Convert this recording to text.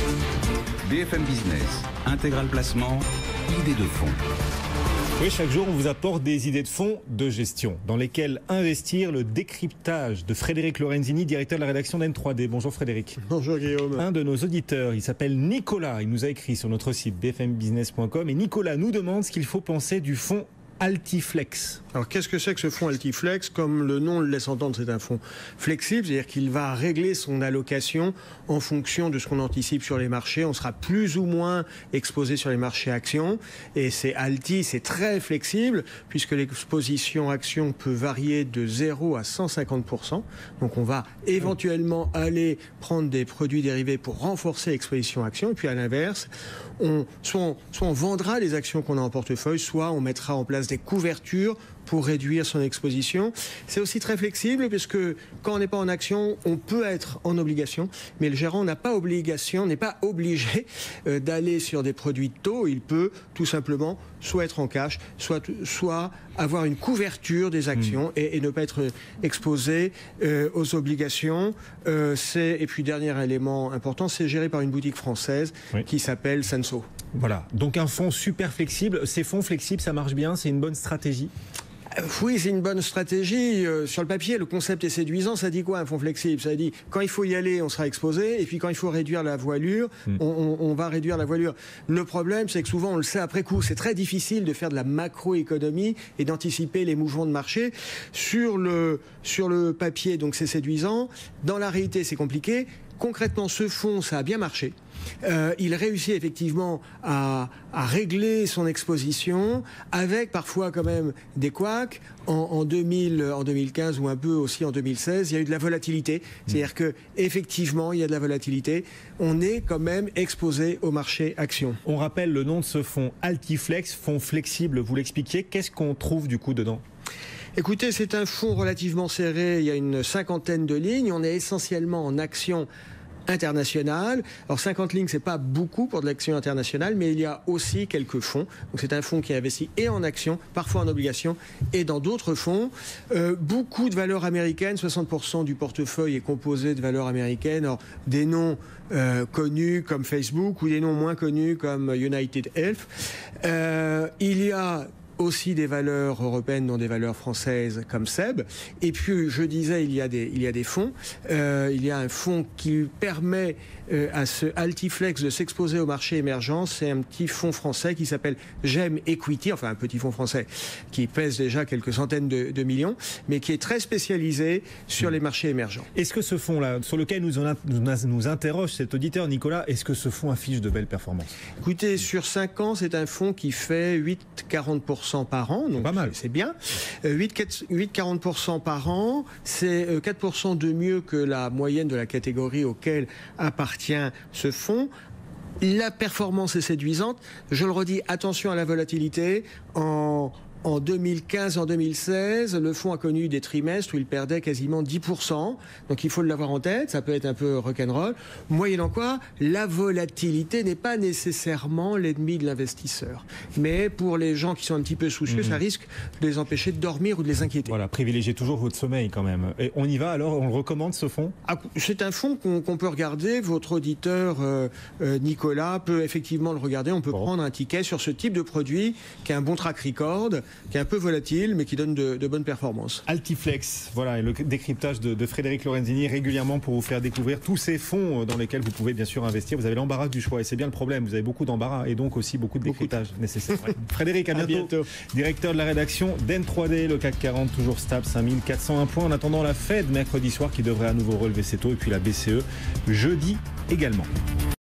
BFM Business, Intégral Placement, idées de fonds. Oui, chaque jour, on vous apporte des idées de fonds de gestion dans lesquelles investir. Le décryptage de Frédéric Lorenzini, directeur de la rédaction d'N3D. Bonjour Frédéric. Bonjour Guillaume. Un de nos auditeurs, il s'appelle Nicolas. Il nous a écrit sur notre site bfmbusiness.com et Nicolas nous demande ce qu'il faut penser du fonds Altiflex. Alors qu'est-ce que c'est que ce fonds Altiflex? Comme le nom le laisse entendre, c'est un fonds flexible, c'est-à-dire qu'il va régler son allocation en fonction de ce qu'on anticipe sur les marchés. On sera plus ou moins exposé sur les marchés actions, et c'est Alti, c'est très flexible puisque l'exposition action peut varier de 0 à 150%. Donc on va éventuellement aller prendre des produits dérivés pour renforcer l'exposition action, et puis à l'inverse, soit on vendra les actions qu'on a en portefeuille, soit on mettra en place des couvertures pour réduire son exposition. C'est aussi très flexible puisque quand on n'est pas en action, on peut être en obligation, mais le gérant n'est pas obligé d'aller sur des produits de taux. Il peut tout simplement soit être en cash, soit avoir une couverture des actions et ne pas être exposé aux obligations. Et puis dernier élément important, c'est géré par une boutique française qui s'appelle Senso. Voilà, donc un fonds super flexible. Ces fonds flexibles, ça marche bien, c'est une bonne stratégie? Oui, c'est une bonne stratégie. Sur le papier, le concept est séduisant. Ça dit quoi un fonds flexible? Ça dit quand il faut y aller, on sera exposé, et puis quand il faut réduire la voilure, on va réduire la voilure. Le problème, c'est que souvent, on le sait après coup. C'est très difficile de faire de la macroéconomie et d'anticiper les mouvements de marché. Sur le papier, donc c'est séduisant. Dans la réalité, c'est compliqué. Concrètement, ce fonds, ça a bien marché. Il réussit effectivement à régler son exposition avec parfois quand même des couacs. En 2015 ou un peu aussi en 2016, il y a eu de la volatilité. C'est-à-dire que effectivement, il y a de la volatilité. On est quand même exposé au marché actions. On rappelle le nom de ce fonds Altiflex, fonds flexible, vous l'expliquiez. Qu'est-ce qu'on trouve du coup dedans? Écoutez, c'est un fonds relativement serré, il y a une 50aine de lignes, on est essentiellement en actions internationales. Alors 50 lignes, c'est pas beaucoup pour de l'action internationale, mais il y a aussi quelques fonds. Donc c'est un fonds qui investit et en actions, parfois en obligations, et dans d'autres fonds. Beaucoup de valeurs américaines, 60% du portefeuille est composé de valeurs américaines. Alors, des noms connus comme Facebook ou des noms moins connus comme United Health. Il y a aussi des valeurs européennes, dont des valeurs françaises comme SEB. Et puis, je disais, il y a des fonds. Il y a un fonds qui permet à ce Altiflex de s'exposer au marché émergent. C'est un petit fonds français qui s'appelle GEM Equity, enfin un petit fonds français qui pèse déjà quelques centaines de millions, mais qui est très spécialisé sur les marchés émergents. Est-ce que ce fonds-là, sur lequel nous interroge cet auditeur Nicolas, est-ce que ce fonds affiche de belles performances? Écoutez, sur 5 ans, c'est un fonds qui fait 8,40% par an, donc pas mal. C'est bien. 8,40% par an, c'est 4% de mieux que la moyenne de la catégorie auquel appartient ce fonds. La performance est séduisante. Je le redis, attention à la volatilité. En 2015, en 2016, le fonds a connu des trimestres où il perdait quasiment 10%. Donc il faut l'avoir en tête, ça peut être un peu rock'n'roll. Moyennant quoi, la volatilité n'est pas nécessairement l'ennemi de l'investisseur. Mais pour les gens qui sont un petit peu soucieux, ça risque de les empêcher de dormir ou de les inquiéter. Voilà, privilégiez toujours votre sommeil quand même. Et on y va alors, on le recommande ce fonds? C'est un fonds qu'on peut regarder. Votre auditeur Nicolas peut effectivement le regarder. On peut prendre un ticket sur ce type de produit qui a un bon track record, qui est un peu volatile, mais qui donne de bonnes performances. Altiflex, voilà, et le décryptage de Frédéric Lorenzini régulièrement pour vous faire découvrir tous ces fonds dans lesquels vous pouvez bien sûr investir. Vous avez l'embarras du choix, et c'est bien le problème. Vous avez beaucoup d'embarras et donc aussi beaucoup de décryptage nécessaire. Ouais. Frédéric, à bientôt. Directeur de la rédaction d'N3D, le CAC 40, toujours stable, 5401 points. En attendant la Fed, mercredi soir, qui devrait à nouveau relever ses taux, et puis la BCE, jeudi également.